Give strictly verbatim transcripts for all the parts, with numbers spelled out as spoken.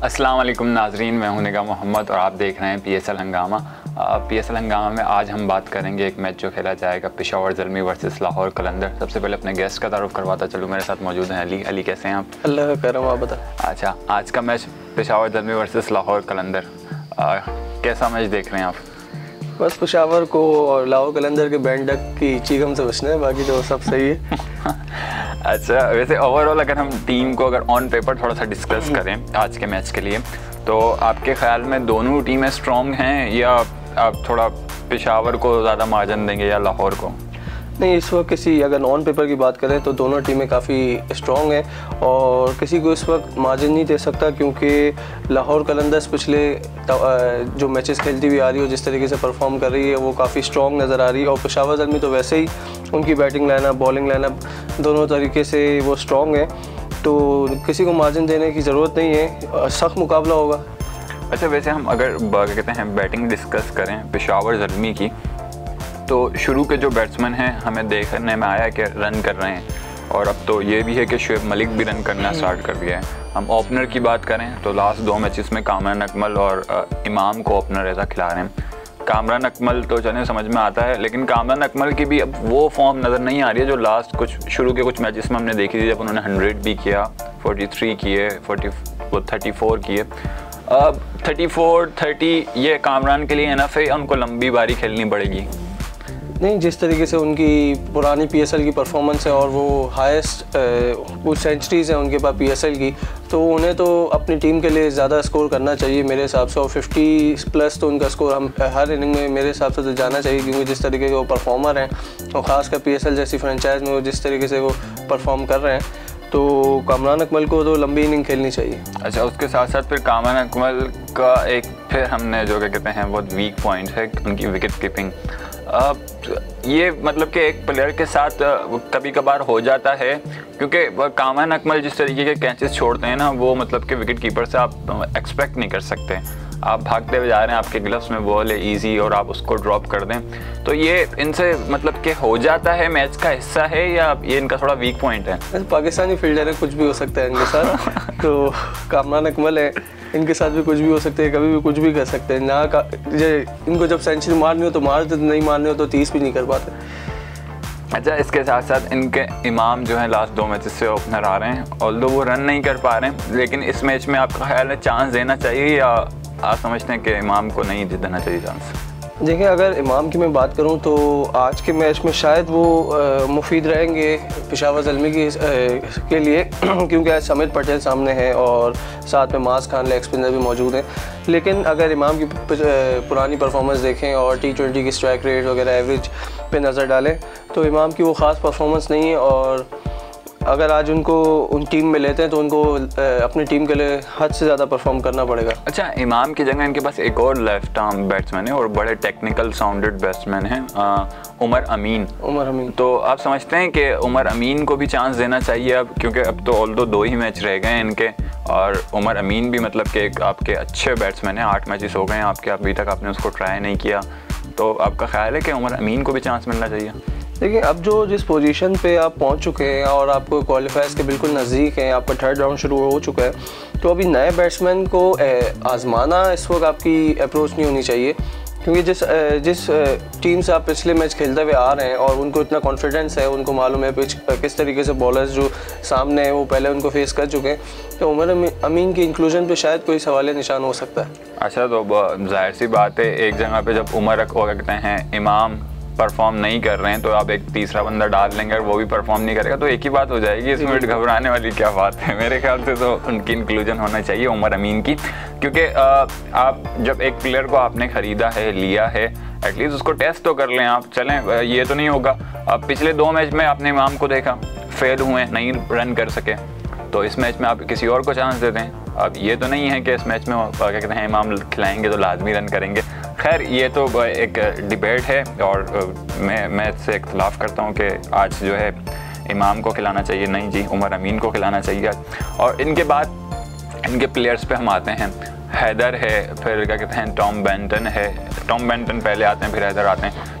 अस्सलाम वालेकुम नाजरीन, मैं हूं निगाह मोहम्मद और आप देख रहे हैं पी एस एल हंगामा। पी एस एल हंगामा में आज हम बात करेंगे एक मैच जो खेला जाएगा पेशावर ज़ल्मी वर्सेस लाहौर कलंदर। सबसे पहले अपने गेस्ट का तारुफ करवाता चलूँ, मेरे साथ मौजूद हैं अली। अली कैसे हैं आप? अल्लाह का करम, आप बता। अच्छा, आज का मैच पेशावर ज़ल्मी वर्सेस लाहौर कलंदर, कैसा मैच देख रहे हैं आप? बस पेशावर को और लाहौर कलंदर के बैंडक की चीगम से बचना है, बाकी तो सब सही है। अच्छा, वैसे ओवरऑल अगर हम टीम को अगर ऑन पेपर थोड़ा सा डिस्कस करें आज के मैच के लिए, तो आपके ख्याल में दोनों टीमें स्ट्रॉन्ग हैं या आप थोड़ा पेशावर को ज़्यादा मार्जिन देंगे या लाहौर को? नहीं, इस वक्त किसी अगर नॉन पेपर की बात करें तो दोनों टीमें काफ़ी स्ट्रॉन्ग हैं और किसी को इस वक्त मार्जिन नहीं दे सकता, क्योंकि लाहौर कलंदर्स पिछले जो मैचेस खेलती हुई आ रही है, जिस तरीके से परफॉर्म कर रही है वो काफ़ी स्ट्रॉन्ग नज़र आ रही है। और पेशावर ज़ल्मी तो वैसे ही उनकी बैटिंग लाइनअप, बॉलिंग लाइनअप दोनों तरीके से वो स्ट्रॉन्ग है, तो किसी को मार्जिन देने की ज़रूरत नहीं है, सख्त मुकाबला होगा। अच्छा, वैसे हम अगर कहते हैं बैटिंग डिस्कस करें पेशावर ज़ल्मी की, तो शुरू के जो बैट्समैन हैं हमें देखने में आया कि रन कर रहे हैं और अब तो ये भी है कि शुएब मलिक भी रन करना स्टार्ट कर दिया है। हम ओपनर की बात करें तो लास्ट दो मैचेस में कामरान अकमल और इमाम को ओपनर ऐसा खिला रहे हैं। कामरान अकमल तो चलें समझ में आता है, लेकिन कामरान अकमल की भी अब वो फॉर्म नज़र नहीं आ रही है जो लास्ट कुछ शुरू के कुछ मैचेस में हमने देखी थी, जब उन्होंने हंड्रेड भी किया, फोर्टी थ्री किए, फोर्टी वो थर्टी फोर किए। अब थर्टी फोर थर्टी ये कामरान के लिए इनफ है, उनको लंबी बारी खेलनी पड़ेगी? नहीं, जिस तरीके से उनकी पुरानी पी एस एल की परफॉर्मेंस है और वो हाईएस्ट कुछ सेंचुरीज़ हैं उनके पास पी एस एल की, तो उन्हें तो अपनी टीम के लिए ज़्यादा स्कोर करना चाहिए मेरे हिसाब से। और फिफ्टी प्लस तो उनका स्कोर हम हर इनिंग में मेरे हिसाब से तो जाना चाहिए, क्योंकि जिस तरीके के वो परफॉर्मर हैं और ख़ासकर पी एस एल जैसी फ्रेंचाइज में वो जिस तरीके से वो परफॉर्म कर रहे हैं, तो कामरान अकमल को तो लंबी इनिंग खेलनी चाहिए। अच्छा, उसके साथ साथ फिर कामरान अकमल का एक फिर हमने जो क्या कहते हैं बहुत वीक पॉइंट है उनकी विकेट कीपिंग। अब ये मतलब कि एक प्लेयर के साथ कभी कभार हो जाता है, क्योंकि कामरान अकमल जिस तरीके के कैचेस छोड़ते हैं ना, वो मतलब कि विकेट कीपर से आप एक्सपेक्ट नहीं कर सकते। आप भागते हुए जा रहे हैं, आपके ग्लव्स में बॉल है इजी और आप उसको ड्रॉप कर दें, तो ये इनसे मतलब कि हो जाता है, मैच का हिस्सा है या ये इनका थोड़ा वीक पॉइंट है? पाकिस्तानी फील्डर है, कुछ भी हो सकता है इनके साथ। तो कामरान अकमल है, इनके साथ भी कुछ भी हो सकते हैं, कभी भी कुछ भी कर सकते हैं ना। का इनको जब सेंचुरी मारनी हो तो मारते, तो नहीं मारनी हो तो तीस भी नहीं कर पाते। अच्छा, इसके साथ साथ इनके इमाम जो है लास्ट दो मैचेस से ओपनर आ रहे हैं, ऑल्दो वो रन नहीं कर पा रहे हैं, लेकिन इस मैच में आपका ख्याल है चांस देना चाहिए या आप समझते हैं कि इमाम को नहीं देना चाहिए चांस? देखिए, अगर इमाम की मैं बात करूं तो आज के मैच में शायद वो मुफीद रहेंगे पेशावर ज़ल्मी की के लिए, क्योंकि आज समित पटेल सामने है और साथ में मास खान लेग स्पिनर भी मौजूद हैं। लेकिन अगर इमाम की पुरानी परफॉर्मेंस देखें और टी ट्वेंटी की स्ट्राइक रेट वगैरह एवरेज पे नज़र डालें, तो इमाम की वो ख़ास परफॉर्मेंस नहीं है, और अगर आज उनको उन टीम में लेते हैं तो उनको अपनी टीम के लिए हद से ज़्यादा परफॉर्म करना पड़ेगा। अच्छा, इमाम की जगह इनके पास एक और लेफ्ट आर्म बैट्समैन है और बड़े टेक्निकल साउंडेड बैट्समैन हैं, उमर अमीन। उमर अमीन तो आप समझते हैं कि उमर अमीन को भी चांस देना चाहिए अब, क्योंकि अब तो ऑल्दो दो ही मैच रह गए हैं इनके, और उमर अमीन भी मतलब कि एक आपके अच्छे बैट्समैन हैं, आठ मैचेस हो गए हैं आपके, अभी तक आपने उसको ट्राई नहीं किया, तो आपका ख्याल है कि उमर अमीन को भी चांस मिलना चाहिए? देखिए, अब जो जिस पोजीशन पे आप पहुंच चुके हैं और आपको क्वालिफायर्स के बिल्कुल नज़दीक हैं, आपका थर्ड राउंड शुरू हो चुका है, तो अभी नए बैट्समैन को आजमाना इस वक्त आपकी अप्रोच नहीं होनी चाहिए, क्योंकि जिस जिस टीम से आप पिछले मैच खेलते हुए आ रहे हैं और उनको इतना कॉन्फिडेंस है, उनको मालूम है पिच किस तरीके से बॉलर्स जो सामने हैं वो पहले उनको फेस कर चुके हैं, तो उमर अमीन की इंक्लूजन पे शायद कोई सवाल निशान हो सकता है। अच्छा, तो जाहिर सी बात है एक जगह पे जब उमर को कहते हैं इमाम परफॉर्म नहीं कर रहे हैं, तो आप एक तीसरा बंदा डाल लेंगे और वो भी परफॉर्म नहीं करेगा, तो एक ही बात हो जाएगी। इसमें घबराने वाली क्या बात है? मेरे ख्याल से तो उनकी इंक्लूजन होना चाहिए उमर अमीन की, क्योंकि आप जब एक प्लेयर को आपने ख़रीदा है, लिया है, एटलीस्ट उसको टेस्ट तो कर लें आप। चलें, ये तो नहीं होगा अब पिछले दो मैच में आपने इमाम को देखा, फेल हुए, नहीं रन कर सके, तो इस मैच में आप किसी और को चांस दे दें। अब ये तो नहीं है कि इस मैच में क्या कहते हैं इमाम खिलाएंगे तो लाजमी रन करेंगे। खैर, ये तो एक डिबेट है और मैं मैं इससे इख्तलाफ करता हूँ कि आज जो है इमाम को खिलाना चाहिए, नहीं जी उमर अमीन को खिलाना चाहिए। और इनके बाद इनके प्लेयर्स पे हम आते हैं, हैदर है, फिर क्या कहते हैं टॉम बेंटन है, टॉम बेंटन पहले आते हैं फिर हैदर आते हैं।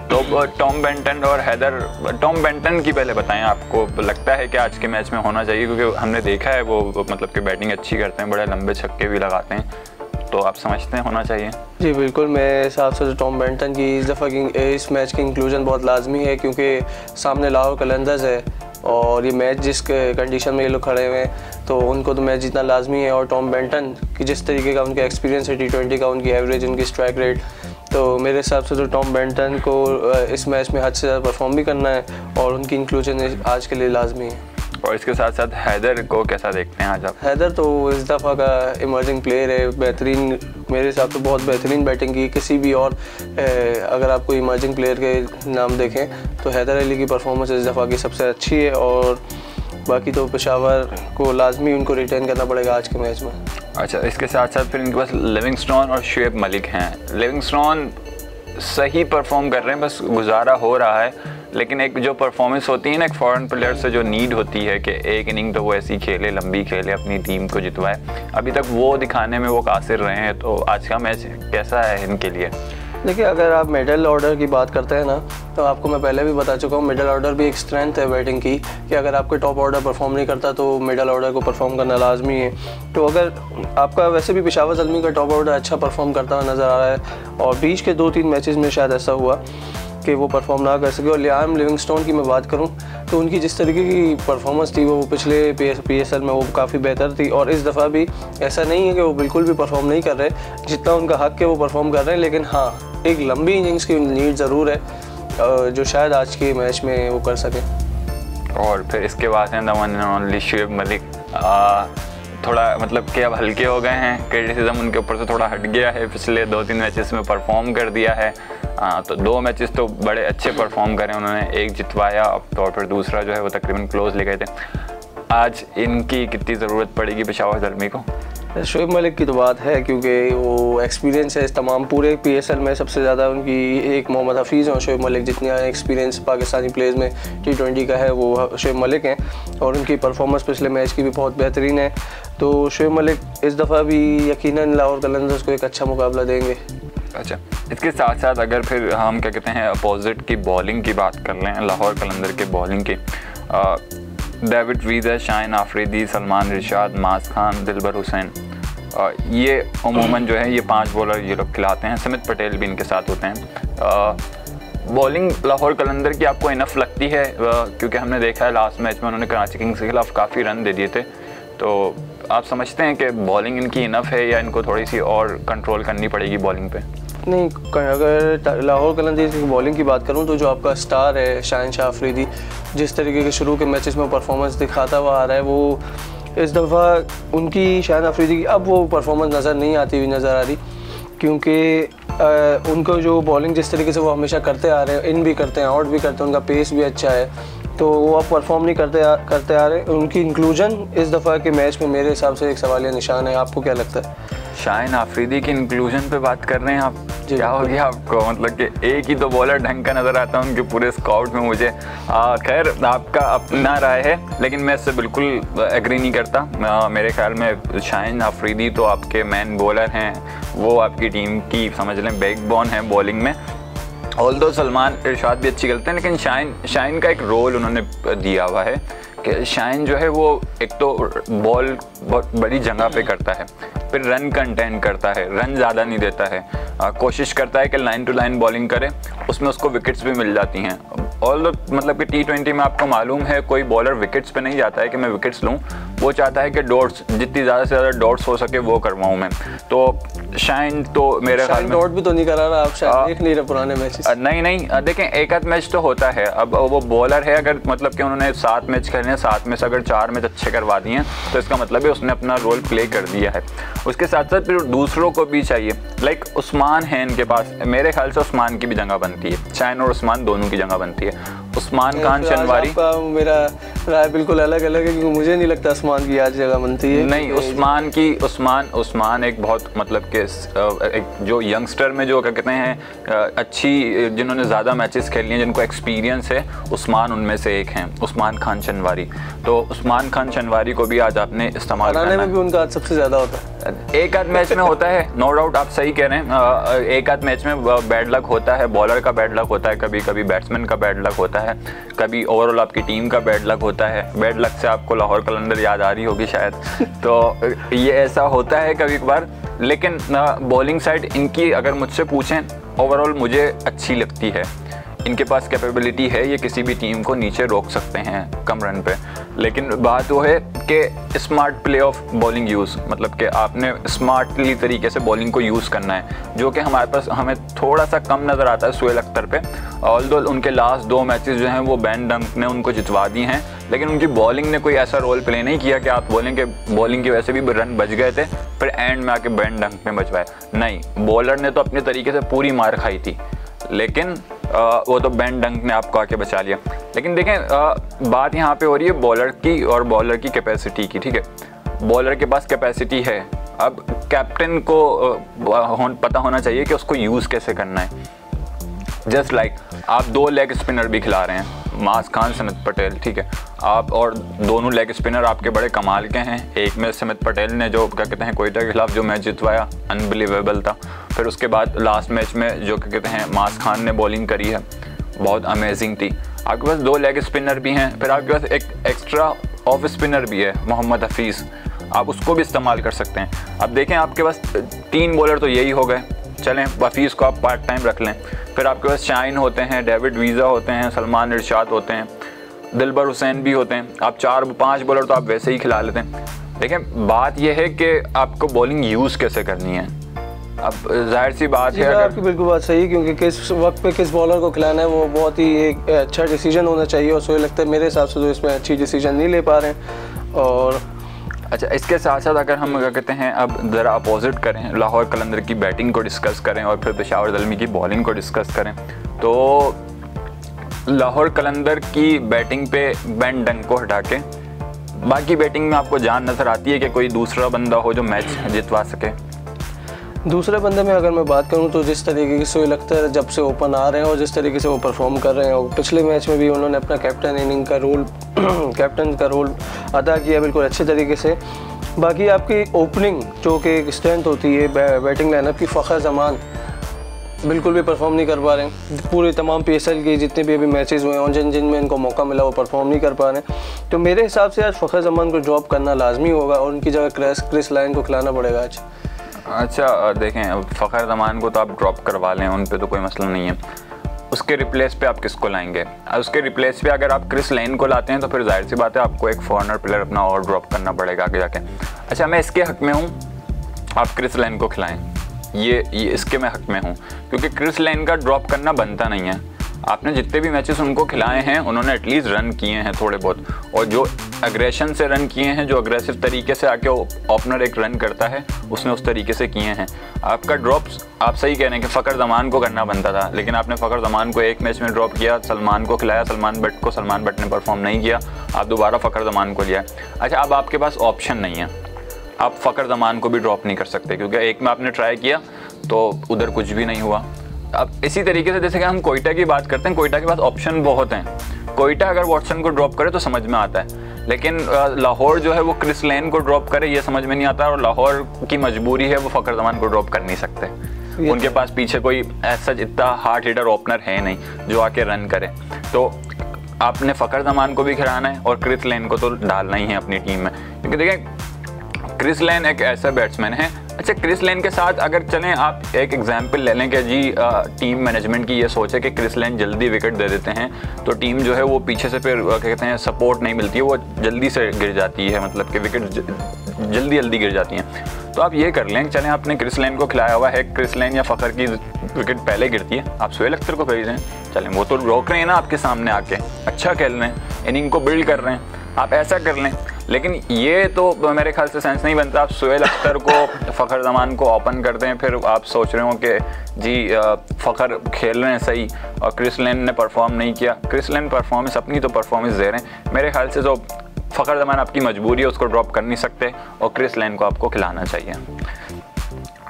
तो टॉम बेंटन और हैदर, टॉम बेंटन की पहले बताएं, आपको लगता है कि आज के मैच में होना चाहिए? क्योंकि हमने देखा है वो मतलब कि बैटिंग अच्छी करते हैं, बड़े लंबे छक्के भी लगाते हैं, तो आप समझते हैं होना चाहिए? जी बिल्कुल, मेरे हिसाब से टॉम बेंटन की इस दफ़ा की इस मैच की इंक्लूजन बहुत लाजमी है, क्योंकि सामने लाहौर कलंदर्स है और ये मैच जिस कंडीशन में ये लोग खड़े हुए हैं तो उनको तो मैच जीतना लाजमी है। और टॉम बेंटन की जिस तरीके का उनका एक्सपीरियंस है टी ट्वेंटी का, उनकी एवरेज, उनकी स्ट्राइक रेट, तो मेरे हिसाब से तो टॉम बेंटन को इस मैच में हद से ज़्यादा परफॉर्म भी करना है और उनकी इंक्लूजन आज के लिए लाजमी है। और इसके साथ साथ हैदर को कैसा देखते हैं आज आप? हैदर तो इस दफ़ा का इमर्जिंग प्लेयर है, बेहतरीन, मेरे हिसाब से बहुत बेहतरीन बैटिंग की। किसी भी और अगर आप कोई इमर्जिंग प्लेयर के नाम देखें तो हैदर अली की परफॉर्मेंस इस दफ़ा की सबसे अच्छी है। और बाकी तो पेशावर को लाजमी उनको रिटेन करना पड़ेगा आज के मैच में। अच्छा, इसके साथ साथ फिर इनके पास लिविंगस्टोन और शुएब मलिक हैं। लिविंगस्टोन सही परफॉर्म कर रहे हैं, बस गुजारा हो रहा है, लेकिन एक जो परफॉर्मेंस होती है ना एक फॉरेन प्लेयर से जो नीड होती है कि एक इनिंग तो वो ऐसी खेले, लंबी खेले, अपनी टीम को जितवाए, अभी तक वो दिखाने में वो कासिर रहे हैं। तो आज का मैच कैसा है इनके लिए? देखिए, अगर आप मिडल ऑर्डर की बात करते हैं ना, तो आपको मैं पहले भी बता चुका हूँ, मिडल ऑर्डर भी एक स्ट्रेंथ है बैटिंग की, कि अगर आपके टॉप ऑर्डर परफॉर्म नहीं करता तो मिडल ऑर्डर को परफॉर्म करना लाजमी है। तो अगर आपका वैसे भी पेशावर ज़ल्मी का टॉप ऑर्डर अच्छा परफॉर्म करता हुआ नज़र आ रहा है और बीच के दो तीन मैचेस में शायद ऐसा हुआ कि वो परफॉर्म ना कर सके। और लियाम लिविंगस्टोन की मैं बात करूं तो उनकी जिस तरीके की परफॉर्मेंस थी वो पिछले पी एस एल में वो काफ़ी बेहतर थी, और इस दफ़ा भी ऐसा नहीं है कि वो बिल्कुल भी परफॉर्म नहीं कर रहे, जितना उनका हक है वो परफॉर्म कर रहे हैं। लेकिन हाँ, एक लंबी इनिंग्स की नीड ज़रूर है जो शायद आज के मैच में वो कर सके। और फिर इसके बाद है the one and only Shoaib Malik. आ, थोड़ा मतलब कि अब हल्के हो गए हैं, क्रिटिसिज्म उनके ऊपर से थोड़ा हट गया है, पिछले दो तीन मैचेस में परफॉर्म कर दिया है। हाँ, तो दो मैचेस तो बड़े अच्छे परफॉर्म करे उन्होंने, एक जितवाया और फिर दूसरा जो है वो तकरीबन क्लोज ले गए थे। आज इनकी कितनी ज़रूरत पड़ेगी पेशावर ज़ल्मी को? शुएब मलिक की तो बात है, क्योंकि वो एक्सपीरियंस है इस तमाम पूरे पीएसएल में सबसे ज़्यादा उनकी एक मोहम्मद हफीज़ और शुएब मलिक, जितनी एक्सपीरियंस पाकिस्तानी प्लेयर्स में टी ट्वेंटी का है वो शुएब मलिक हैं, और उनकी परफॉर्मेंस पिछले मैच की भी बहुत बेहतरीन है। तो शुएब मलिक इस दफ़ा भी यकीनन लाहौर कलंदर्स को एक अच्छा मुकाबला देंगे। अच्छा, इसके साथ साथ अगर फिर हम क्या कहते हैं अपोजिट की बॉलिंग की बात कर लें, लाहौर कलंदर के बॉलिंग की, डेविड वीज़र, शाहीन आफरीदी, सलमान रिशाद, मास खान, दिलबर हुसैन, ये अमूमन जो है ये पांच बॉलर ये लोग खिलाते हैं। समित पटेल भी इनके साथ होते हैं। बॉलिंग लाहौर कलंदर की आपको इनफ लगती है? क्योंकि हमने देखा है लास्ट मैच में उन्होंने कराची किंग्स के खिलाफ काफ़ी रन दे दिए थे, तो आप समझते हैं कि बॉलिंग इनकी इनफ है या इनको थोड़ी सी और कंट्रोल करनी पड़ेगी बॉलिंग पे? नहीं, अगर लाहौर कलंदर्स की बॉलिंग की बात करूं तो जो आपका स्टार है शाहीन शाह आफरीदी, जिस तरीके के शुरू के मैचेस में परफॉर्मेंस दिखाता हुआ आ रहा है, वो इस दफ़ा उनकी शाहीन आफरीदी की अब वो परफॉर्मेंस नज़र नहीं आती हुई नज़र आ रही, क्योंकि उनको जो बॉलिंग जिस तरीके से वो हमेशा करते आ रहे हैं, इन भी करते हैं, आउट भी करते हैं, उनका पेस भी अच्छा है, तो वो अब परफॉर्म नहीं करते आ, करते आ रहे। उनकी इंक्लूजन इस दफ़ा के मैच में मेरे हिसाब से एक सवालिया निशान है। आपको क्या लगता है? शाहीन आफरीदी की इंक्लूजन पे बात कर रहे हैं आप, क्या हो गया आपको? मतलब कि एक ही तो बॉलर ढंग का नज़र आता है उनके पूरे स्काउट में मुझे। खैर, आपका अपना राय है, लेकिन मैं इससे बिल्कुल एग्री नहीं करता। आ, मेरे ख्याल में शाहीन आफरीदी तो आपके मैन बॉलर हैं, वो आपकी टीम की समझ लें बैकबोन है बॉलिंग में। ऑल दो सलमान इरशाद भी अच्छी करते हैं, लेकिन शाहीन शाहीन का एक रोल उन्होंने दिया हुआ है कि शाहीन जो है वो एक तो बॉल बहुत बड़ी जगह पे करता है, फिर रन कंटेन करता है, रन ज़्यादा नहीं देता है, आ, कोशिश करता है कि लाइन टू लाइन बॉलिंग करे, उसमें उसको विकेट्स भी मिल जाती हैं। ऑल मतलब कि टी ट्वेंटी में आपको मालूम है कोई बॉलर विकेट्स पे नहीं जाता है कि मैं विकेट्स लूँ, वो चाहता है कि डॉट्स जितनी ज़्यादा से ज़्यादा डॉट्स हो सके वो करवाऊँ मैं। तो शाहीन तो मेरे ख्याल में डॉट भी तो नहीं करा रहा, आप शायद देख नहीं रहे पुराने मैचेस। नहीं नहीं देखें, एक आध मैच तो होता है। अब वो बॉलर है, अगर मतलब कि उन्होंने सात मैच खेले हैं, सात में से अगर चार मैच अच्छे करवा दिए हैं तो इसका मतलब है उसने अपना रोल प्ले कर दिया है। उसके साथ साथ फिर दूसरों को भी चाहिए, लाइक उस्मान है इनके पास, मेरे ख्याल से उस्मान की भी जगह बनती है, शाहीन और उस्मान दोनों की जगह बनती है। उस्मान खान शनवारी का मेरा राय बिल्कुल अलग अलग है, क्योंकि मुझे नहीं लगता उस्मान की आज जगह बनती है। नहीं, उस्मान की उस्मान उस्मान एक बहुत मतलब कि एक जो यंगस्टर में जो क्या कहते हैं अच्छी, जिन्होंने ज़्यादा मैचेस खेल लिए हैं, जिनको एक्सपीरियंस है, उस्मान उनमें से एक हैं, उस्मान खान शनवारी। तो उस्मान खान शनवारी को भी आज आपने इस्तेमाल करना में भी उनका आज सबसे ज़्यादा होता है। एक आध मैच में होता है, नो डाउट आप सही कह रहे हैं, एक आध मैच में बैड लक होता है, बॉलर का बैड लक होता है, कभी कभी बैट्समैन का बैड लक होता है, कभी ओवरऑल आपकी टीम का बैड लक होता है। बैड लक से आपको लाहौर कलंदर याद आ रही होगी शायद, तो ये ऐसा होता है कभी कभार। लेकिन बॉलिंग साइड इनकी अगर मुझसे पूछें, ओवरऑल मुझे अच्छी लगती है। इनके पास कैपेबिलिटी है, ये किसी भी टीम को नीचे रोक सकते हैं कम रन पे। लेकिन बात वो है कि smart play of bowling use, मतलब कि आपने स्मार्टली तरीके से बॉलिंग को यूज़ करना है, जो कि हमारे पास हमें थोड़ा सा कम नज़र आता है सुहेल अख्तर पे। ऑल्दो उनके लास्ट दो मैचेस जो हैं वो बैन डंक ने उनको जितवा दी हैं, लेकिन उनकी बॉलिंग ने कोई ऐसा रोल प्ले नहीं किया कि आप बोलें कि बॉलिंग की वजह से भी रन बच गए थे फिर एंड में आके बैन डंक ने बचवाए। नहीं, बॉलर ने तो अपने तरीके से पूरी मार खाई थी, लेकिन आ, वो तो बैन डंक ने आपको आके बचा लिया। लेकिन देखें, आ, बात यहाँ पे हो रही है बॉलर की और बॉलर की कैपेसिटी की। ठीक है, बॉलर के पास कैपेसिटी है, अब कैप्टन को आ, हो, पता होना चाहिए कि उसको यूज़ कैसे करना है। जस्ट लाइक like, आप दो लेग स्पिनर भी खिला रहे हैं, मास खान, समित पटेल, ठीक है, आप, और दोनों लेग स्पिनर आपके बड़े कमाल के हैं। एक में समित पटेल ने जो क्या कहते हैं कोयटा के खिलाफ जो मैच जितवाया, अनबिलीवेबल था। फिर उसके बाद लास्ट मैच में जो क्या कहते हैं मास खान ने बॉलिंग करी है, बहुत अमेजिंग थी। आपके पास दो लेग स्पिनर भी हैं, फिर आपके पास एक एक्स्ट्रा ऑफ स्पिनर भी है, मोहम्मद हफीज़, आप उसको भी इस्तेमाल कर सकते हैं। अब देखें, आपके पास तीन बॉलर तो यही हो गए, चलें हफीज़ को आप पार्ट टाइम रख लें। फिर आपके पास शाइन होते हैं, डेविड वीज़ा होते हैं, सलमान इरशाद होते हैं, दिलबर हुसैन भी होते हैं। आप चार पांच बॉलर तो आप वैसे ही खिला लेते हैं। देखें, बात यह है कि आपको बॉलिंग यूज़ कैसे करनी है। अब जाहिर सी बात है, अगर आपकी बिल्कुल बात सही है, क्योंकि किस वक्त पे किस बॉलर को खिलाना है वो बहुत ही एक अच्छा डिसीजन होना चाहिए, और सोए लगता है मेरे हिसाब से तो इसमें अच्छी डिसीजन नहीं ले पा रहे हैं। और अच्छा, इसके साथ साथ अगर हम क्या कहते हैं अब ज़रा अपोजिट करें, लाहौर कलंदर की बैटिंग को डिस्कस करें और फिर पेशावर ज़ल्मी की बॉलिंग को डिस्कस करें, तो लाहौर कलंदर की बैटिंग पे बैन डंक को हटा के बाकी बैटिंग में आपको जान नज़र आती है कि कोई दूसरा बंदा हो जो मैच जितवा सके। दूसरे बंदे में अगर मैं बात करूं तो जिस तरीके की सोहेल अख्तर जब से ओपन आ रहे हैं और जिस तरीके से वो परफॉर्म कर रहे हैं, और पिछले मैच में भी उन्होंने अपना कैप्टन इनिंग का रोल कैप्टन का रोल अदा किया बिल्कुल अच्छे तरीके से। बाकी आपकी ओपनिंग जो कि एक स्ट्रेंथ होती है बै, बैटिंग लाइनअप की, फ़खर जमान बिल्कुल भी परफॉर्म नहीं कर पा रहे हैं। पूरे तमाम पी एस एल के जितने भी अभी मैचेस हुए हैं जिन जिन में इनको मौका मिला वो परफॉर्म नहीं कर पा रहे हैं। तो मेरे हिसाब से आज फ़खर जमान को ड्रॉप करना लाजमी होगा और उनकी जगह क्रिस क्रिस लाइन को खिलाना पड़ेगा आज। अच्छा देखें, अब फ़खर जमान को तो आप ड्रॉप करवा लें, उन पे तो कोई मसला नहीं है। उसके रिप्लेस पे आप किसको लाएंगे? उसके रिप्लेस पे अगर आप क्रिस लाइन को लाते हैं तो फिर जाहिर सी बात है आपको एक फॉरनर प्लेयर अपना और ड्रॉप करना पड़ेगा आगे जाके। अच्छा, मैं इसके हक़ में हूँ आप क्रिस लाइन को खिलाएँ, ये ये इसके मैं हक़ में हूँ, क्योंकि क्रिस लाइन का ड्रॉप करना बनता नहीं है। आपने जितने भी मैचेस उनको खिलाए हैं उन्होंने एटलीस्ट रन किए हैं थोड़े बहुत, और जो एग्रेशन से रन किए हैं, जो अग्रेसिव तरीके से आके ओपनर एक रन करता है उसने उस तरीके से किए हैं। आपका ड्रॉप्स, आप सही कह रहे हैं कि फ़खर जमान को करना बनता था, लेकिन आपने फ़खर जमान को एक मैच में ड्रॉप किया, सलमान को खिलाया, सलमान बट को सलमान बट ने परफॉर्म नहीं किया, आप दोबारा फ़खर जमान को लिया। अच्छा, अब आपके पास ऑप्शन नहीं है, आप फ़खर जमान को भी ड्रॉप नहीं कर सकते, क्योंकि एक में आपने ट्राई किया तो उधर कुछ भी नहीं हुआ। अब इसी तरीके से जैसे कि हम कोयटा की बात करते हैं, कोयटा के पास ऑप्शन बहुत हैं। कोयटा अगर वॉटसन को ड्रॉप करे तो समझ में आता है, लेकिन लाहौर जो है वो क्रिस लेन को ड्रॉप करे ये समझ में नहीं आता, और लाहौर की मजबूरी है वो फ़खर जमान को ड्रॉप कर नहीं सकते। उनके पास पीछे कोई ऐसा इतना हार्ड हिटर ओपनर है नहीं जो आके रन करे। तो आपने फ़खर जमान को भी खिलाना है और क्रिस लेन को तो डालना ही है अपनी टीम में, क्योंकि देखें क्रिस लेन एक ऐसा बैट्समैन है। अच्छा, क्रिस लेन के साथ अगर चलें, आप एक एग्जांपल ले लें कि जी आ, टीम मैनेजमेंट की ये सोच है कि क्रिस लेन जल्दी विकेट दे देते हैं तो टीम जो है वो पीछे से फिर क्या कहते हैं सपोर्ट नहीं मिलती है, वो जल्दी से गिर जाती है, मतलब कि विकेट जल्दी जल्दी गिर जाती हैं। तो आप ये कर लें, चलें आपने क्रिस लेन को खिलाया हुआ है, क्रिस लेन या फ़खर की विकेट पहले गिरती है, आप सुहेल अख्तर को भेज दें, चलें वो तो रोक रहे हैं ना आपके सामने आके, अच्छा खेल रहे हैं, इनिंग को बिल्ड कर रहे हैं, आप ऐसा कर लें। लेकिन ये तो मेरे ख्याल से सेंस नहीं बनता, आप सुहेल अख्तर को फ़खर जमान को ओपन करते हैं, फिर आप सोच रहे हो कि जी फ़खर खेल रहे हैं सही और क्रिस लेन ने परफॉर्म नहीं किया। क्रिस लेन परफॉर्मेंस अपनी तो परफॉर्मेंस दे रहे हैं, मेरे ख्याल से तो फ़खर जमान आपकी मजबूरी है, उसको ड्रॉप कर नहीं सकते और क्रिस लेन को आपको खिलाना चाहिए।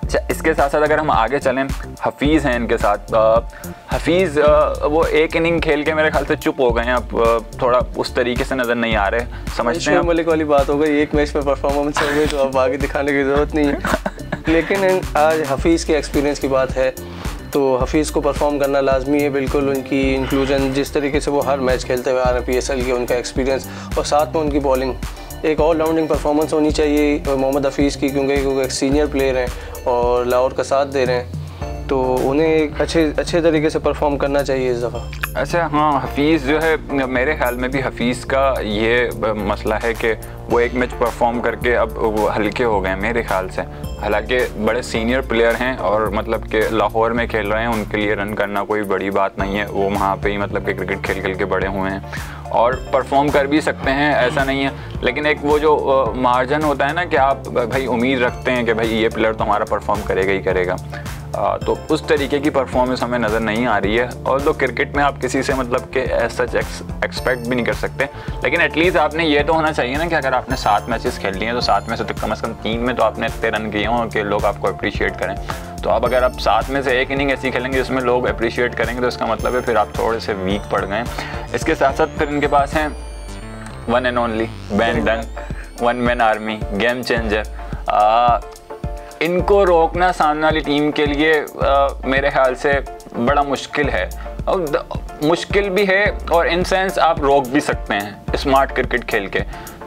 अच्छा, इसके साथ साथ अगर हम आगे चलें, हफीज़ हैं इनके साथ। हफीज़ वो एक इनिंग खेल के मेरे ख्याल से चुप हो गए हैं, अब थोड़ा उस तरीके से नज़र नहीं आ रहे, समझते हैं। मलिक वाली बात हो गई, एक मैच में परफॉर्मेंस हो गई तो अब आगे दिखाने की ज़रूरत नहीं है। लेकिन आज हफीज़ के एक्सपीरियंस की बात है तो हफीज़ को परफॉर्म करना लाजमी है, बिल्कुल। उनकी इंक्लूजन, जिस तरीके से वो हर मैच खेलते हुए आ रहे हैं पीएसएल के, उनका एक्सपीरियंस और साथ में उनकी बॉलिंग, एक ऑल राउंडिंग परफॉर्मेंस होनी चाहिए मोहम्मद हफीज़ की, क्योंकि वो एक सीनियर प्लेयर हैं और लाहौर का साथ दे रहे हैं, तो उन्हें एक अच्छे अच्छे तरीके से परफॉर्म करना चाहिए इस दफ़ा। अच्छा हाँ, हफीज़ जो है, मेरे ख्याल में भी हफीज़ का ये मसला है कि वो एक मैच परफॉर्म करके अब वो हल्के हो गए हैं मेरे ख्याल से। हालांकि बड़े सीनियर प्लेयर हैं और मतलब कि लाहौर में खेल रहे हैं, उनके लिए रन करना कोई बड़ी बात नहीं है, वो वहाँ पे ही मतलब कि क्रिकेट खेल खेल के बड़े हुए हैं और परफॉर्म कर भी सकते हैं, ऐसा नहीं है। लेकिन एक वो जो मार्जिन होता है ना कि आप भाई उम्मीद रखते हैं कि भाई ये प्लेयर तो हमारा परफॉर्म करेगा ही करेगा, आ, तो उस तरीके की परफॉर्मेंस हमें नज़र नहीं आ रही है। और तो क्रिकेट में आप किसी से मतलब कि एज सच एक्सपेक्ट भी नहीं कर सकते, लेकिन एटलीस्ट आपने ये तो होना चाहिए ना कि अगर आपने सात मैचेस खेल लिए हैं तो सात में से तो कम से कम तीन में तो आपने इतने रन किए हों कि लोग आपको अप्रिशिएट करें। तो अब अगर आप सात में से एक इनिंग ऐसी खेलेंगे जिसमें लोग अप्रिशिएट करेंगे तो इसका मतलब है फिर आप थोड़े से वीक पड़ गए। इसके साथ साथ फिर इनके पास हैं one and only Ben Dunk, one man army, game changer. इनको रोकना सामने वाली टीम के लिए आ, मेरे ख्याल से बड़ा मुश्किल है, और मुश्किल भी है और इन सेंस आप रोक भी सकते हैं स्मार्ट क्रिकेट खेल के।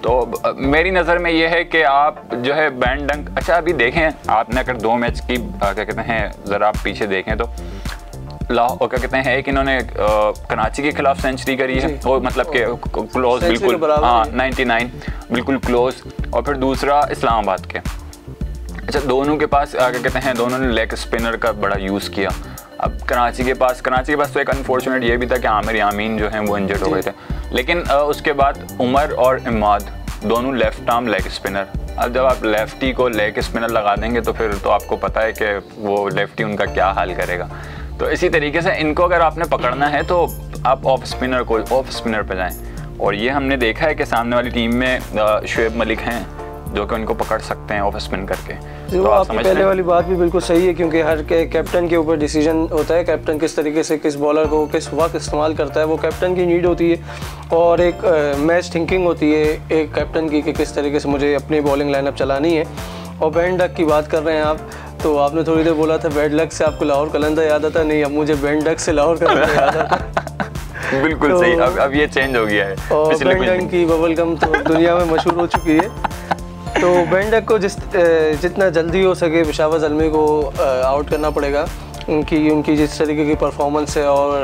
तो मेरी नज़र में ये है कि आप जो है बैन डंक, अच्छा अभी देखें आपने अगर दो मैच की क्या कहते हैं ज़रा आप पीछे देखें तो लाहौर क्या कहते हैं, एक इन्होंने कराची के खिलाफ सेंचुरी करी है, वो मतलब कि क्लोज बिल्कुल, हाँ नाइन्टी नाइन बिल्कुल क्लोज, और फिर दूसरा इस्लामाबाद के। अच्छा, दोनों के पास क्या कहते हैं, दोनों ने लेग स्पिनर का बड़ा यूज़ किया। अब कराची के पास कराची के पास तो एक अनफॉर्चुनेट ये भी था कि आमिर यामीन जो हैं वो इंजर्ड हो गए थे, लेकिन उसके बाद उमर और इमाद दोनों लेफ्ट आर्म लेग स्पिनर। अब जब आप लेफ्टी को लेग स्पिनर लगा देंगे तो फिर तो आपको पता है कि वो लेफ्टी उनका क्या हाल करेगा। तो इसी तरीके से इनको अगर आपने पकड़ना है तो आप ऑफ स्पिनर को ऑफ स्पिनर पर जाएँ, और ये हमने देखा है कि सामने वाली टीम में शुएब मलिक हैं जो कि उनको पकड़ सकते हैं ऑफ स्पिन करके। तो आप पहले वाली बात भी बिल्कुल सही है, क्योंकि हर के कैप्टन के ऊपर डिसीजन होता है, कैप्टन किस तरीके से किस बॉलर को किस वक्त इस्तेमाल करता है, वो कैप्टन की नीड होती है। और एक मैच थिंकिंग होती है एक कैप्टन की कि किस तरीके से मुझे अपनी बॉलिंग लाइनअप चलानी है। और बैड लक की बात कर रहे हैं आप, तो आपने थोड़ी देर बोला था बैड लक से आपको लाहौर कलंदर याद आता, नहीं अब मुझे बैड लक से लाहौर कलंदर याद आता। बिल्कुल तो, सही, अब अब ये चेंज हो गया है। और बैड लक की बबल गम तो दुनिया में मशहूर हो चुकी है। तो बैड लक को जिस जितना जल्दी हो सके पेशावर ज़ल्मी को आउट करना पड़ेगा। उनकी उनकी जिस तरीके की परफॉर्मेंस है और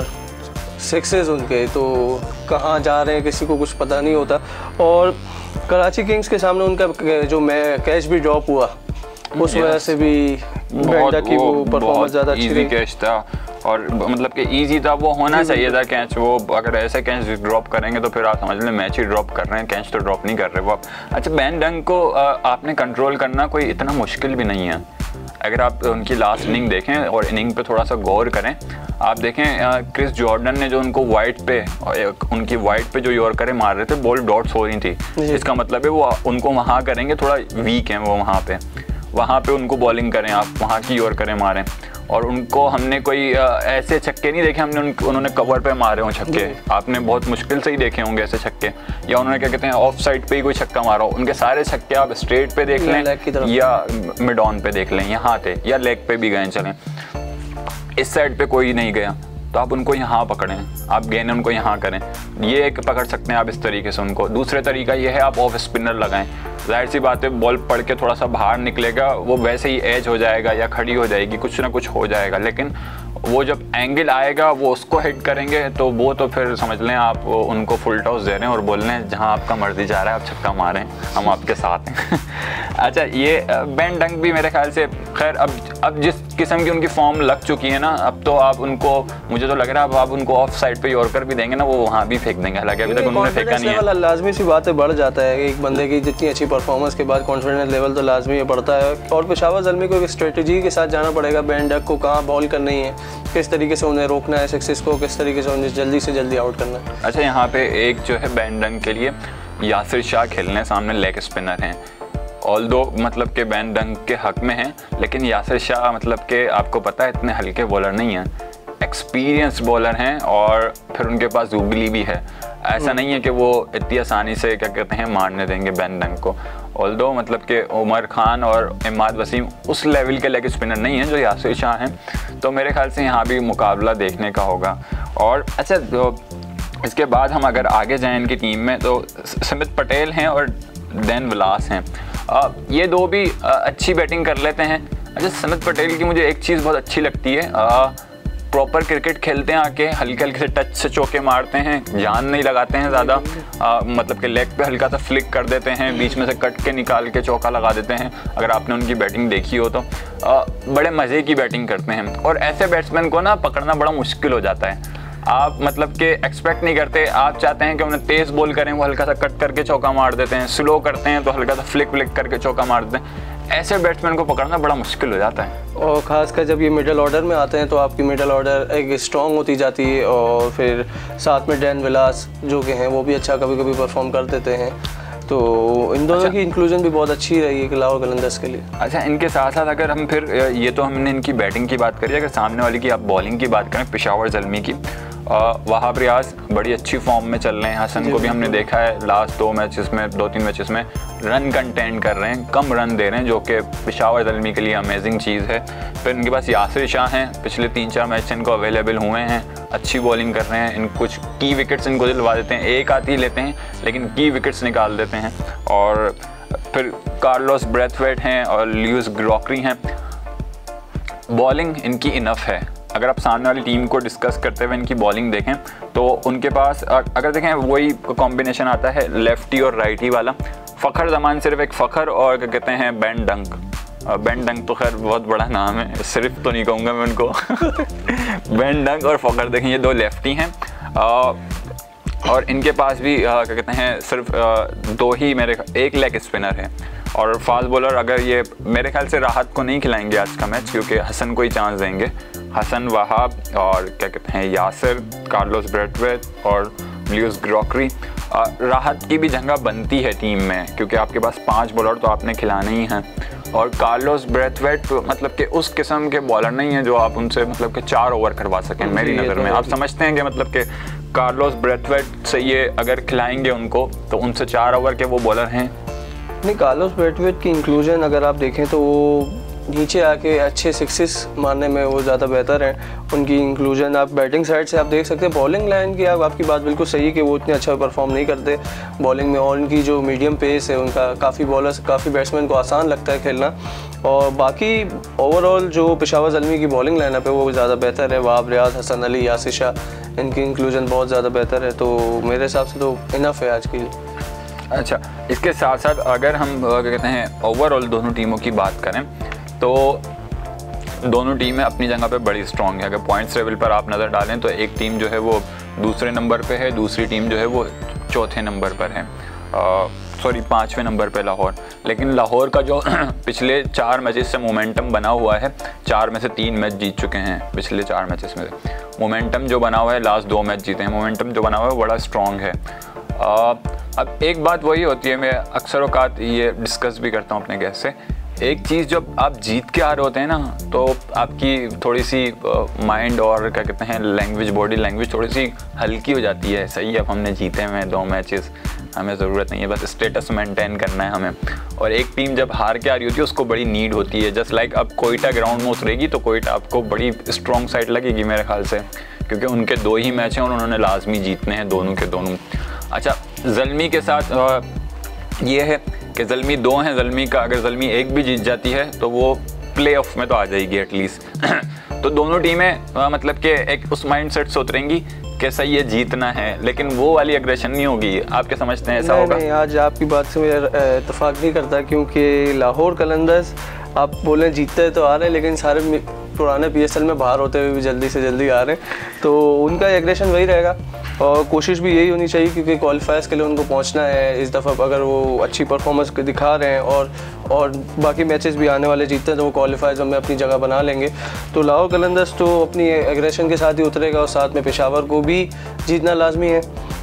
सक्सेस उनके, तो कहाँ जा रहे हैं किसी को कुछ पता नहीं होता। और कराची किंग्स के सामने उनका जो मैं कैच भी ड्रॉप हुआ, उस वजह से भी बैड लक की वो परफॉर्मेंस ज़्यादा अच्छी रही। कैच था और मतलब कि इजी था, वो होना चाहिए था कैच। वो अगर ऐसे कैच ड्रॉप करेंगे तो फिर आप समझ लें मैच ही ड्रॉप कर रहे हैं, कैच तो ड्रॉप नहीं कर रहे वो आप। अच्छा, बैन डंक को आपने कंट्रोल करना कोई इतना मुश्किल भी नहीं है। अगर आप उनकी लास्ट इनिंग देखें और इनिंग पे थोड़ा सा गौर करें, आप देखें क्रिस जॉर्डन ने जो उनको वाइड पे उनकी वाइड पे जो यॉर्करें मार रहे थे, बॉल डॉट्स हो रही थी, इसका मतलब है वो उनको वहाँ करेंगे, थोड़ा वीक हैं वो वहाँ पे वहाँ पे उनको बॉलिंग करें आप, वहाँ की यॉर्करें मारें। और उनको हमने कोई ऐसे छक्के नहीं देखे हमने, उन्होंने कवर पे मारे हों छक्के, आपने बहुत मुश्किल से ही देखे होंगे ऐसे छक्के, या उन्होंने क्या कहते हैं ऑफ साइड पे ही कोई छक्का मारा हो। उनके सारे छक्के आप स्ट्रेट पे देख लें या मिड ऑन पे देख लें, यहाँ थे या लेग पे भी गए चलें, इस साइड पे कोई नहीं गया तो आप उनको यहाँ पकड़ें, आप गेंद उनको यहाँ करें, ये एक पकड़ सकते हैं आप इस तरीके से उनको। दूसरे तरीका ये है आप ऑफ स्पिनर लगाएं, जाहिर सी बात है बॉल पड़ के थोड़ा सा बाहर निकलेगा, वो वैसे ही एज हो जाएगा या खड़ी हो जाएगी, कुछ ना कुछ हो जाएगा, लेकिन वो जब एंगल आएगा वो उसको हिट करेंगे तो वो तो फिर समझ लें आप उनको फुल टॉस दे रहे हैं और बोल रहे हैं जहाँ आपका मर्जी जा रहा है आप छक्का मारें, हम आपके साथ हैं। अच्छा, ये बैन डंक भी मेरे ख्याल से खैर अब अब जिस किस्म की उनकी फॉर्म लग चुकी है ना, अब तो आप उनको, मुझे तो लग रहा है अब आप उनको ऑफ साइड पे यॉर्कर भी देंगे ना, वो वहाँ भी फेंक देंगे, हालांकि अभी तक उन्होंने फेंका नहीं है। लाजमी सी बात है, बढ़ जाता है एक बंदे की जितनी अच्छी परफॉर्मेंस के बाद कॉन्फिडेंस लेवल तो लाजमी बढ़ता है। और पेशावर ज़ल्मी को एक स्ट्रेटजी के साथ जाना पड़ेगा, बैन डंक को कहाँ बॉल करनी है, किस तरीके से उन्हें रोकना है, सक्सेस को किस तरीके से उन्हें जल्दी से जल्दी आउट करना है। अच्छा, यहाँ पे एक जो है बैन डंक के लिए यासिर शाह खेलने सामने लेग स्पिनर हैं ऑल दो मतलब के बैन डंक के हक में हैं, लेकिन यासिर शाह मतलब के आपको पता है इतने हल्के बॉलर नहीं हैं, एक्सपीरियंस बॉलर हैं और फिर उनके पास उगली भी है। ऐसा नहीं है कि वो इतनी आसानी से क्या कहते हैं मारने देंगे बैन डंक को। ऑल दो मतलब के उमर खान और इमाद वसीम उस लेवल के लेग स्पिनर नहीं हैं जो यासिर शाह हैं, तो मेरे ख्याल से यहाँ भी मुकाबला देखने का होगा। और अच्छा तो इसके बाद हम अगर आगे जाएं इनकी टीम में तो स्मिथ पटेल हैं और डैन विलास हैं। आ, ये दो भी आ, अच्छी बैटिंग कर लेते हैं। अच्छा स्मिथ पटेल की मुझे एक चीज़ बहुत अच्छी लगती है, प्रॉपर क्रिकेट खेलते हैं, आके हल्के हल्के से टच से चौके मारते हैं, जान नहीं लगाते हैं ज़्यादा, मतलब कि लेग पे हल्का सा फ्लिक कर देते हैं, बीच में से कट के निकाल के चौका लगा देते हैं। अगर आपने उनकी बैटिंग देखी हो तो आ, बड़े मज़े की बैटिंग करते हैं और ऐसे बैट्समैन को ना पकड़ना बड़ा मुश्किल हो जाता है। आप मतलब कि एक्सपेक्ट नहीं करते, आप चाहते हैं कि उन्हें तेज़ बॉल करें, वो हल्का सा कट करके चौका मार देते हैं, स्लो करते हैं तो हल्का सा फ्लिक फ्लिक करके चौका मार देते हैं। ऐसे बैट्समैन को पकड़ना बड़ा मुश्किल हो जाता है। और ख़ासकर जब ये मिडल ऑर्डर में आते हैं तो आपकी मिडल ऑर्डर एक स्ट्रॉन्ग होती जाती है और फिर साथ में डैन विलास जो कि हैं वो भी अच्छा कभी कभी परफॉर्म कर देते हैं, तो इन दोनों अच्छा, की इंक्लूजन भी बहुत अच्छी रही है लाहौर कलंदर्स के लिए। अच्छा इनके साथ साथ अगर हम फिर ये तो हमने इनकी बैटिंग की बात करी, अगर सामने वाली की आप बॉलिंग की बात करें, पेशावर ज़ल्मी की, वहाब रियाज बड़ी अच्छी फॉर्म में चल रहे हैं। हसन को भी हमने देखा है लास्ट दो मैचेस में, दो तीन मैचेस में रन कंटेंट कर रहे हैं, कम रन दे रहे हैं, जो कि पेशावर ज़ल्मी के लिए अमेजिंग चीज़ है। फिर इनके पास यासिर शाह हैं, पिछले तीन चार मैच इनको अवेलेबल हुए हैं, अच्छी बॉलिंग कर रहे हैं, इन कुछ की विकेट्स इनको दिलवा देते हैं, एक आती ही लेते हैं लेकिन की विकेट्स निकाल देते हैं। और फिर कार्लोस ब्रेथवेट हैं और ल्यूइस ग्रॉकरी हैं। बॉलिंग इनकी इनफ है। अगर आप सामने वाली टीम को डिस्कस करते हुए इनकी बॉलिंग देखें तो उनके पास अगर देखें वही कॉम्बिनेशन आता है लेफ्टी और राइटी वाला। फ़खर ज़मान सिर्फ एक फ़खर और क्या कहते हैं बैन डंक, बैन डंक तो खैर बहुत बड़ा नाम है, सिर्फ तो नहीं कहूँगा मैं उनको बैन डंक और फ़खर देखें ये दो लेफ्टी हैं और इनके पास भी क्या कहते हैं सिर्फ दो ही मेरे एक लेग स्पिनर है। और फास्ट बॉलर अगर ये मेरे ख्याल से राहत को नहीं खिलाएंगे आज का मैच, क्योंकि हसन को ही चांस देंगे। हसन, वहाब और क्या कहते हैं यासिर, कार्लोस ब्रेथवेट और ल्यूइस ग्रॉकरी। राहत की भी जगह बनती है टीम में, क्योंकि आपके पास पांच बॉलर तो आपने खिलाने ही हैं। और कार्लोस ब्रेथवेट मतलब कि उस किस्म के बॉलर नहीं है जो आप उनसे मतलब कि चार ओवर करवा सकें मेरी नज़र में। आप समझते हैं कि मतलब कि कार्लोस ब्रेथवेट से ये अगर खिलाएंगे उनको तो उनसे चार ओवर के वो बॉलर हैं नहीं। कार्लोस ब्रेथवेट की इंक्लूजन अगर आप देखें तो वो नीचे आके अच्छे सिक्सेस मारने में वो ज़्यादा बेहतर हैं। उनकी इंक्लूजन आप बैटिंग साइड से आप देख सकते हैं। बॉलिंग लाइन की आप आपकी बात बिल्कुल सही है कि वो इतने अच्छा परफॉर्म नहीं करते बॉलिंग में, और उनकी जो मीडियम पेस है उनका काफ़ी बॉलर्स काफ़ी बैट्समैन को आसान लगता है खेलना। और बाकी ओवरऑल जो पेशावर ज़ल्मी की बॉलिंग लाइनअप है वो ज़्यादा बेहतर है। वहाब रियाज, हसन अली, यासिर शाह, इनकी इंक्लूजन बहुत ज़्यादा बेहतर है, तो मेरे हिसाब से तो इनफ है आज की। अच्छा इसके साथ साथ अगर हम क्या कहते हैं ओवरऑल दोनों टीमों की बात करें तो दोनों टीमें अपनी जगह पे बड़ी स्ट्रॉन्ग है। अगर पॉइंट्स लेवल पर आप नज़र डालें तो एक टीम जो है वो दूसरे नंबर पे है, दूसरी टीम जो है वो चौथे नंबर पर है, सॉरी पाँचवें नंबर पे लाहौर। लेकिन लाहौर का जो पिछले चार मैचेस से मोमेंटम बना हुआ है, चार में से तीन मैच जीत चुके हैं पिछले चार मैचेस में से। मोमेंटम जो बना हुआ है, लास्ट दो मैच जीते हैं, मोमेंटम जो बना हुआ है बड़ा स्ट्रॉन्ग है। आ, अब एक बात वही होती है, मैं अक्सर औकात ये डिस्कस भी करता हूँ अपने गेस्ट से, एक चीज़ जब आप जीत के आ रहे होते हैं ना तो आपकी थोड़ी सी माइंड और क्या कहते हैं लैंग्वेज, बॉडी लैंग्वेज थोड़ी सी हल्की हो जाती है। सही है, अब हमने जीते हैं दो मैचेस, हमें ज़रूरत नहीं है, बस स्टेटस मेंटेन करना है हमें। और एक टीम जब हार के आ रही होती है उसको बड़ी नीड होती है। जस्ट लाइक अब कोयटा ग्राउंड में उतरेगी तो कोयटा आपको बड़ी स्ट्रॉन्ग साइड लगेगी मेरे ख्याल से, क्योंकि उनके दो ही मैच हैं और उन्होंने लाजमी जीतने हैं दोनों के दोनों। अच्छा ज़ल्मी के साथ ये है कि ज़ल्मी दो हैं, ज़ल्मी का अगर ज़ल्मी एक भी जीत जाती है तो वो प्ले ऑफ में तो आ जाएगी एटलीस्ट। तो दोनों टीमें मतलब कि एक उस माइंड सेट से उतरेंगी कि सही ये जीतना है, लेकिन वो वाली एग्रेशन नहीं होगी। आप क्या समझते हैं ऐसा नहीं, होगा? नहीं, आज आपकी बात से मैं इत्तेफाक नहीं करता, क्योंकि लाहौर कलंदर्स आप बोलें जीतते तो आ रहे हैं लेकिन सारे पुराने पीएसएल में बाहर होते हुए भी जल्दी से जल्दी आ रहे हैं, तो उनका एग्रेशन वही रहेगा और कोशिश भी यही होनी चाहिए, क्योंकि क्वालिफायर्स के लिए उनको पहुंचना है इस दफ़ा। अगर वो अच्छी परफॉर्मेंस दिखा रहे हैं और और बाकी मैचेस भी आने वाले जीतते हैं तो वो क्वालिफायर्स में अपनी जगह बना लेंगे। तो लाहौर कलंदर्स तो अपनी एग्रेशन के साथ ही उतरेगा और साथ में पेशावर को भी जीतना लाजमी है।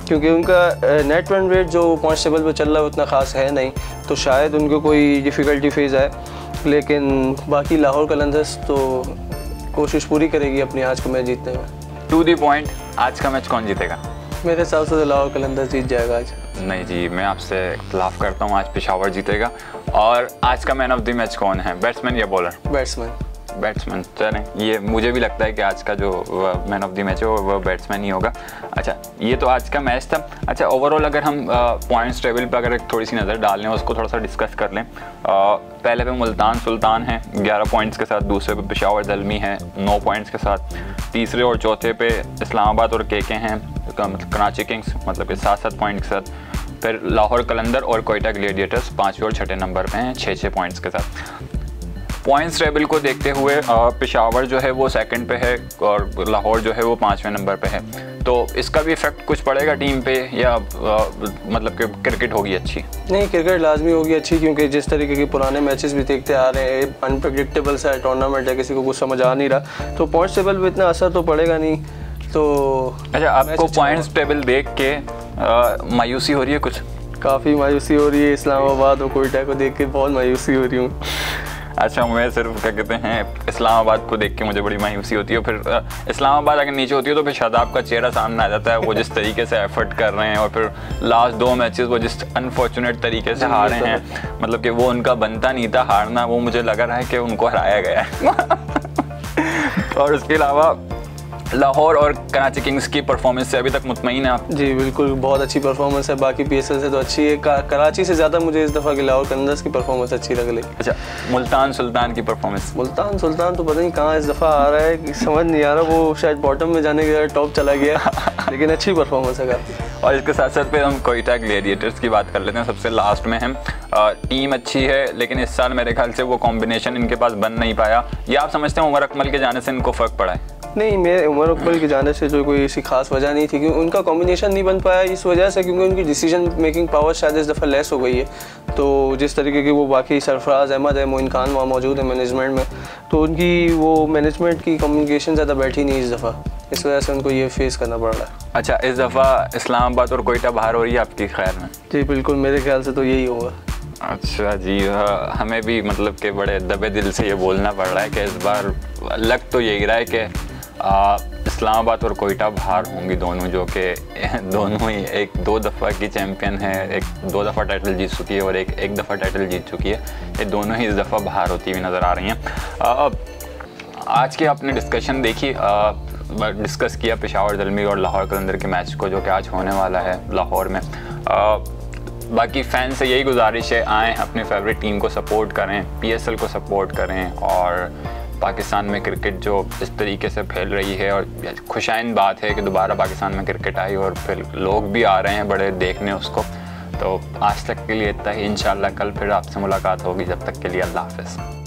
क्योंकि उनका नेट रन रेट जो पॉइंट टेबल पर चल रहा है उतना ख़ास है नहीं, तो शायद उनको कोई डिफ़िकल्टी फेज़ आए। लेकिन बाकी लाहौर कलंदर्स तो कोशिश पूरी करेगी अपनी आज का मैच जीतने में। टू दी पॉइंट, आज का मैच कौन जीतेगा? मेरे हिसाब से तो लाहौर कलंदर्स जीत जाएगा आज। नहीं जी, मैं आपसे इख्तिलाफ करता हूँ, आज पेशावर जीतेगा। और आज का मैन ऑफ द मैच कौन है, बैट्समैन या बॉलर? बैट्समैन। बैट्समैन, चलें, ये मुझे भी लगता है कि आज का जो मैन ऑफ द मैच है वो बैट्समैन ही होगा। अच्छा, ये तो आज का मैच था। अच्छा, ओवरऑल अगर हम पॉइंट्स टेबल पर अगर एक थोड़ी सी नज़र डाल लें, उसको थोड़ा सा डिस्कस कर लें। आ, पहले पे मुल्तान सुल्तान है ग्यारह पॉइंट्स के साथ, दूसरे पे पेशावर ज़ल्मी है नौ पॉइंट्स के साथ, तीसरे और चौथे पे इस्लामाबाद और के के हैं, मतलब कराची किंग्स, मतलब कि सात सात पॉइंट के साथ। फिर लाहौर कलंदर और कोयटा ग्लेडिएटर्स पाँचवें और छठे नंबर पे हैं छः छः पॉइंट्स के साथ। पॉइंट्स टेबल को देखते हुए पेशावर जो है वो सेकंड पे है और लाहौर जो है वो पाँचवें नंबर पे है। तो इसका भी इफेक्ट कुछ पड़ेगा टीम पे, या आ, मतलब कि क्रिकेट होगी अच्छी? नहीं, क्रिकेट लाजमी होगी अच्छी, क्योंकि जिस तरीके के पुराने मैचेस भी देखते आ रहे हैं, अनप्रेडिक्टेबल सा टूर्नामेंट है, किसी को कुछ समझ आ नहीं रहा, तो पॉइंट्स टेबल पे इतना असर तो पड़ेगा नहीं। तो अच्छा, आपको पॉइंट्स टेबल देख के मायूसी हो रही है? कुछ काफ़ी मायूसी हो रही है, इस्लामाबाद और कोयटा को देख के बहुत मायूसी हो रही हूँ। अच्छा, मैं सिर्फ क्या कहते हैं इस्लामाबाद को देख के मुझे बड़ी मायूसी होती है। फिर इस्लामाबाद अगर नीचे होती है तो फिर शादाब का चेहरा सामने आ जाता है, वो जिस तरीके से एफर्ट कर रहे हैं, और फिर लास्ट दो मैचेस वो जिस अनफॉर्चुनेट तरीके से हारे हैं, मतलब कि वो उनका बनता नहीं था हारना, वो मुझे लग रहा है कि उनको हराया गया है। और उसके अलावा लाहौर और कराची किंग्स की परफॉर्मेंस से अभी तक मुतमईन है आप? जी बिल्कुल, बहुत अच्छी परफॉर्मेंस है, बाकी पीएसएल से तो अच्छी है। कराची से ज़्यादा मुझे इस दफ़ा की लाहौर कलंदर्स की परफॉर्मेंस अच्छी लग रही। अच्छा, मुल्तान सुल्तान की परफॉर्मेंस? मुल्तान सुल्तान तो पता नहीं कहाँ इस दफ़ा आ रहा है, समझ नहीं आ रहा, वो शायद बॉटम में जाने के टॉप चला गया लेकिन अच्छी परफॉर्मेंस है काफ़ी। और इसके साथ साथ फिर हम कोयटा ग्लेडिएटर्स की बात कर लेते हैं, सबसे लास्ट में हम। टीम अच्छी है लेकिन इस साल मेरे ख्याल से वो कॉम्बिनेशन इनके पास बन नहीं पाया, या आप समझते हैं उमर अकमल के जाने से इनको फ़र्क पड़ा है? नहीं, मेरे उमर अकमल के जाने से जो कोई ऐसी खास वजह नहीं थी, क्योंकि उनका कॉम्बिनेशन नहीं बन पाया इस वजह से क्योंकि उनकी डिसीजन मेकिंग पावर शायद इस दफ़ा लेस हो गई है। तो जिस तरीके की वो बाकी सरफराज अहमद है, मोइन खान वहाँ मौजूद है मैनेजमेंट में, तो उनकी वो मैनेजमेंट की कम्युनिकेशन ज़्यादा बैठी नहीं इस दफ़ा, इस वजह से उनको ये फेस करना पड़ रहा है। अच्छा, इस दफ़ा इस्लामाबाद और कोयटा बाहर हो रही है आपकी ख्याल में? जी बिल्कुल, मेरे ख्याल से तो यही होगा। अच्छा जी, हमें भी मतलब कि बड़े दबे दिल से ये बोलना पड़ रहा है कि इस बार लग तो यही रहा है कि इस्लामाबाद और कोयटा बाहर होंगी दोनों, जो कि दोनों ही एक दो दफ़ा की चैम्पियन है, एक दो दफ़ा टाइटल जीत चुकी है और एक एक दफ़ा टाइटल जीत चुकी है, ये दोनों ही इस दफ़ा बाहर होती हुई नज़र आ रही हैं। आज की आपने डिस्कशन देखी, डिस्कस किया पेशावर ज़ल्मी और लाहौर कलंदर के मैच को, जो कि आज होने वाला है लाहौर में। आ, बाकी फ़ैन से यही गुजारिश है, आएँ अपने फेवरेट टीम को सपोर्ट करें, पीएसएल को सपोर्ट करें, और पाकिस्तान में क्रिकेट जो इस तरीके से फैल रही है, और खुशाइन बात है कि दोबारा पाकिस्तान में क्रिकेट आई और फिर लोग भी आ रहे हैं बड़े देखने उसको। तो आज तक के लिए इतना ही, इंशाल्लाह कल फिर आपसे मुलाकात होगी, जब तक के लिए अल्लाह हाफ़िज़।